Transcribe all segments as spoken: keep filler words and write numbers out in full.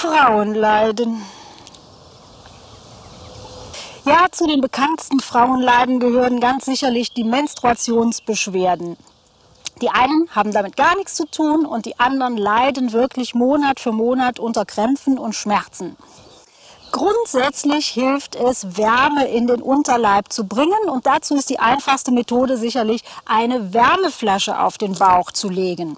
Frauenleiden. Ja, zu den bekanntesten Frauenleiden gehören ganz sicherlich die Menstruationsbeschwerden. Die einen haben damit gar nichts zu tun und die anderen leiden wirklich Monat für Monat unter Krämpfen und Schmerzen. Grundsätzlich hilft es, Wärme in den Unterleib zu bringen, und dazu ist die einfachste Methode sicherlich, eine Wärmeflasche auf den Bauch zu legen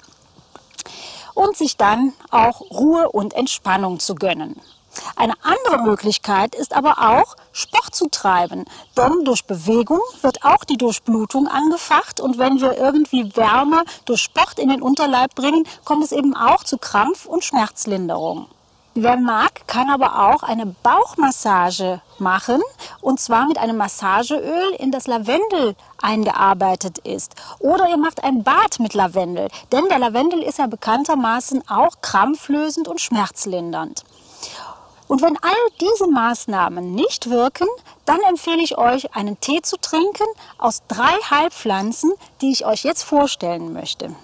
und sich dann auch Ruhe und Entspannung zu gönnen. Eine andere Möglichkeit ist aber auch, Sport zu treiben, denn durch Bewegung wird auch die Durchblutung angefacht, und wenn wir irgendwie Wärme durch Sport in den Unterleib bringen, kommt es eben auch zu Krampf- und Schmerzlinderung. Wer mag, kann aber auch eine Bauchmassage machen, und zwar mit einem Massageöl, in das Lavendel eingearbeitet ist. Oder ihr macht ein Bad mit Lavendel, denn der Lavendel ist ja bekanntermaßen auch krampflösend und schmerzlindernd. Und wenn all diese Maßnahmen nicht wirken, dann empfehle ich euch, einen Tee zu trinken aus drei Heilpflanzen, die ich euch jetzt vorstellen möchte.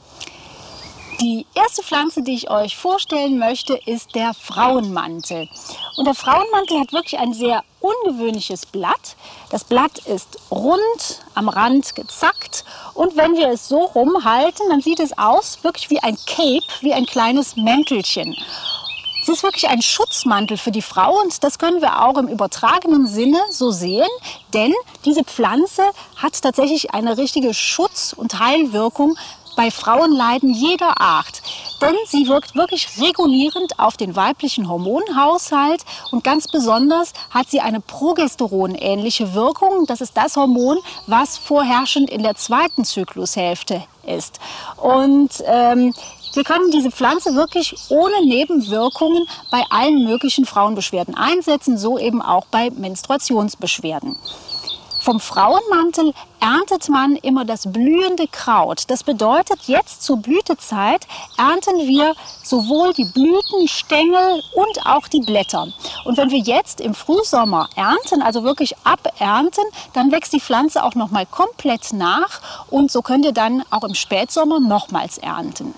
Die erste Pflanze, die ich euch vorstellen möchte, ist der Frauenmantel. Und der Frauenmantel hat wirklich ein sehr ungewöhnliches Blatt. Das Blatt ist rund, am Rand gezackt, und wenn wir es so rumhalten, dann sieht es aus wirklich wie ein Cape, wie ein kleines Mäntelchen. Es ist wirklich ein Schutzmantel für die Frau, und das können wir auch im übertragenen Sinne so sehen, denn diese Pflanze hat tatsächlich eine richtige Schutz- und Heilwirkung bei Frauenleiden jeder Art. Denn sie wirkt wirklich regulierend auf den weiblichen Hormonhaushalt, und ganz besonders hat sie eine progesteronähnliche Wirkung. Das ist das Hormon, was vorherrschend in der zweiten Zyklushälfte ist. Und ähm, wir können diese Pflanze wirklich ohne Nebenwirkungen bei allen möglichen Frauenbeschwerden einsetzen, so eben auch bei Menstruationsbeschwerden. Vom Frauenmantel erntet man immer das blühende Kraut. Das bedeutet, jetzt zur Blütezeit ernten wir sowohl die Blüten, Stängel und auch die Blätter. Und wenn wir jetzt im Frühsommer ernten, also wirklich abernten, dann wächst die Pflanze auch noch mal komplett nach, und so könnt ihr dann auch im Spätsommer nochmals ernten.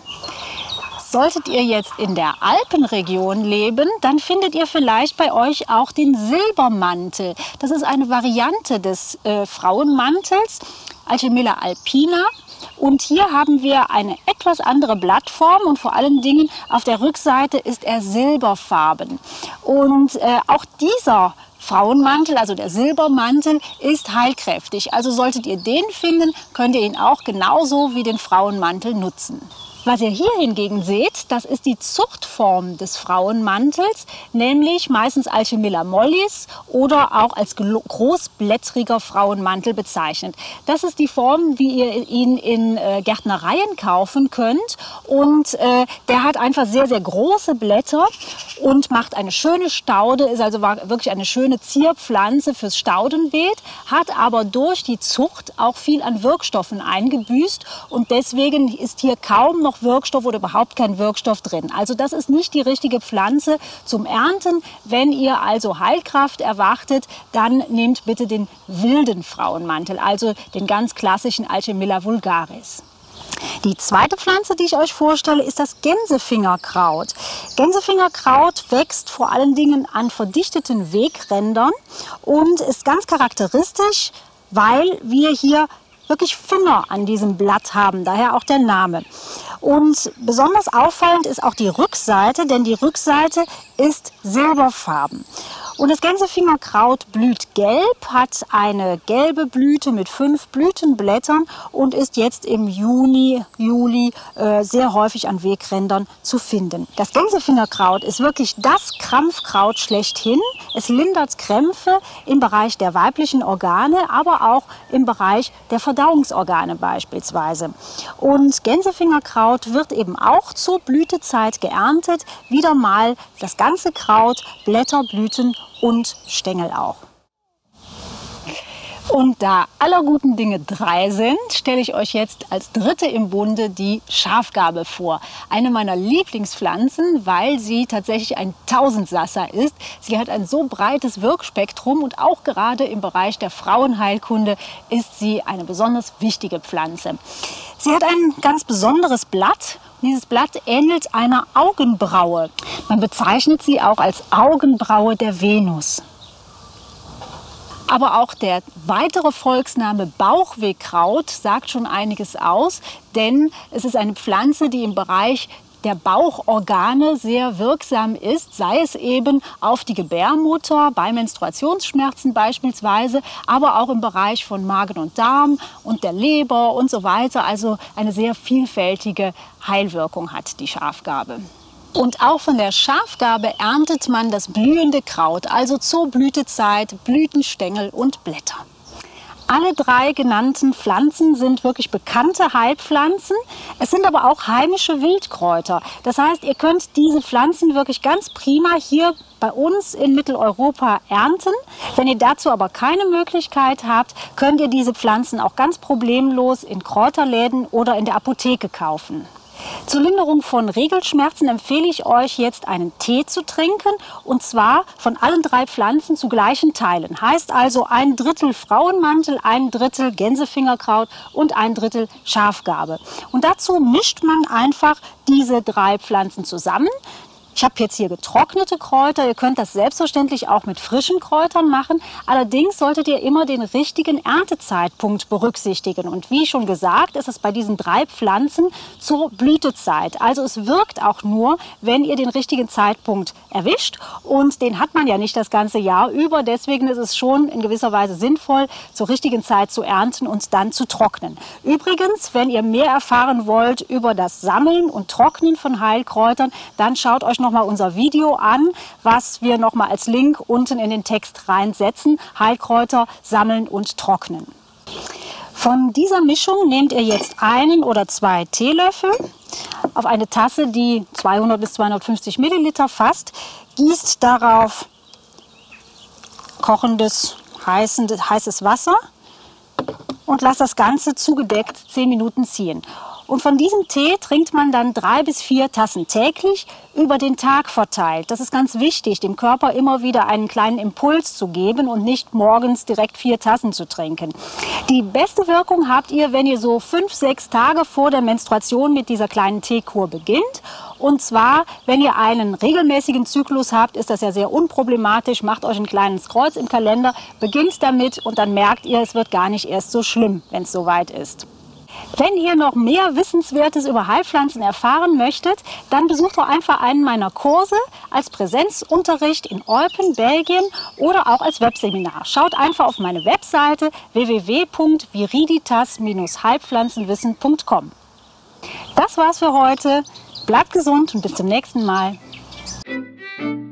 Solltet ihr jetzt in der Alpenregion leben, dann findet ihr vielleicht bei euch auch den Silbermantel. Das ist eine Variante des äh, Frauenmantels, Alchemilla alpina. Und hier haben wir eine etwas andere Blattform, und vor allen Dingen auf der Rückseite ist er silberfarben. Und äh, auch dieser Frauenmantel, also der Silbermantel, ist heilkräftig. Also solltet ihr den finden, könnt ihr ihn auch genauso wie den Frauenmantel nutzen. Was ihr hier hingegen seht, das ist die Zuchtform des Frauenmantels, nämlich meistens Alchemilla mollis oder auch als großblättriger Frauenmantel bezeichnet. Das ist die Form, wie ihr ihn in äh, Gärtnereien kaufen könnt, und äh, der hat einfach sehr, sehr große Blätter und macht eine schöne Staude, ist also wirklich eine schöne Zierpflanze fürs Staudenbeet, hat aber durch die Zucht auch viel an Wirkstoffen eingebüßt, und deswegen ist hier kaum noch Wirkstoff oder überhaupt kein Wirkstoff drin. Also das ist nicht die richtige Pflanze zum Ernten. Wenn ihr also Heilkraft erwartet, dann nehmt bitte den wilden Frauenmantel, also den ganz klassischen Alchemilla vulgaris. Die zweite Pflanze, die ich euch vorstelle, ist das Gänsefingerkraut. Gänsefingerkraut wächst vor allen Dingen an verdichteten Wegrändern und ist ganz charakteristisch, weil wir hier wirklich Finger an diesem Blatt haben, daher auch der Name. Und besonders auffallend ist auch die Rückseite, denn die Rückseite ist silberfarben. Und das Gänsefingerkraut blüht gelb, hat eine gelbe Blüte mit fünf Blütenblättern und ist jetzt im Juni, Juli äh, sehr häufig an Wegrändern zu finden. Das Gänsefingerkraut ist wirklich das Krampfkraut schlechthin. Es lindert Krämpfe im Bereich der weiblichen Organe, aber auch im Bereich der Verdauungsorgane beispielsweise. Und Gänsefingerkraut wird eben auch zur Blütezeit geerntet. Wieder mal das ganze Kraut, Blätter, Blüten und Stängel auch. Und da aller guten Dinge drei sind, stelle ich euch jetzt als dritte im Bunde die Schafgarbe vor. Eine meiner Lieblingspflanzen, weil sie tatsächlich ein Tausendsasser ist. Sie hat ein so breites Wirkspektrum, und auch gerade im Bereich der Frauenheilkunde ist sie eine besonders wichtige Pflanze. Sie hat ein ganz besonderes Blatt Dieses Blatt ähnelt einer Augenbraue. Man bezeichnet sie auch als Augenbraue der Venus. Aber auch der weitere Volksname Bauchwehkraut sagt schon einiges aus, denn es ist eine Pflanze, die im Bereich der Bauchorgane sehr wirksam ist, sei es eben auf die Gebärmutter, bei Menstruationsschmerzen beispielsweise, aber auch im Bereich von Magen und Darm und der Leber und so weiter. Also eine sehr vielfältige Heilwirkung hat die Schafgarbe. Und auch von der Schafgarbe erntet man das blühende Kraut, also zur Blütezeit, Blütenstängel und Blätter. Alle drei genannten Pflanzen sind wirklich bekannte Heilpflanzen. Es sind aber auch heimische Wildkräuter. Das heißt, ihr könnt diese Pflanzen wirklich ganz prima hier bei uns in Mitteleuropa ernten. Wenn ihr dazu aber keine Möglichkeit habt, könnt ihr diese Pflanzen auch ganz problemlos in Kräuterläden oder in der Apotheke kaufen. Zur Linderung von Regelschmerzen empfehle ich euch jetzt einen Tee zu trinken, und zwar von allen drei Pflanzen zu gleichen Teilen. Heißt also ein Drittel Frauenmantel, ein Drittel Gänsefingerkraut und ein Drittel Schafgarbe. Und dazu mischt man einfach diese drei Pflanzen zusammen. Ich habe jetzt hier getrocknete Kräuter, ihr könnt das selbstverständlich auch mit frischen Kräutern machen. Allerdings solltet ihr immer den richtigen Erntezeitpunkt berücksichtigen. Und wie schon gesagt, ist es bei diesen drei Pflanzen zur Blütezeit. Also es wirkt auch nur, wenn ihr den richtigen Zeitpunkt erwischt. Und den hat man ja nicht das ganze Jahr über. Deswegen ist es schon in gewisser Weise sinnvoll, zur richtigen Zeit zu ernten und dann zu trocknen. Übrigens, wenn ihr mehr erfahren wollt über das Sammeln und Trocknen von Heilkräutern, dann schaut euch noch mal unser Video an, was wir noch mal als Link unten in den Text reinsetzen. Heilkräuter sammeln und trocknen. Von dieser Mischung nehmt ihr jetzt einen oder zwei Teelöffel auf eine Tasse, die zweihundert bis zweihundertfünfzig Milliliter fasst. Gießt darauf kochendes, heißes Wasser und lasst das Ganze zugedeckt zehn Minuten ziehen. Und von diesem Tee trinkt man dann drei bis vier Tassen täglich über den Tag verteilt. Das ist ganz wichtig, dem Körper immer wieder einen kleinen Impuls zu geben und nicht morgens direkt vier Tassen zu trinken. Die beste Wirkung habt ihr, wenn ihr so fünf, sechs Tage vor der Menstruation mit dieser kleinen Teekur beginnt. Und zwar, wenn ihr einen regelmäßigen Zyklus habt, ist das ja sehr unproblematisch. Macht euch ein kleines Kreuz im Kalender, beginnt damit und dann merkt ihr, es wird gar nicht erst so schlimm, wenn es soweit ist. Wenn ihr noch mehr Wissenswertes über Heilpflanzen erfahren möchtet, dann besucht doch einfach einen meiner Kurse als Präsenzunterricht in Eupen, Belgien oder auch als Webseminar. Schaut einfach auf meine Webseite w w w punkt viriditas Bindestrich heilpflanzenwissen punkt com. Das war's für heute. Bleibt gesund und bis zum nächsten Mal.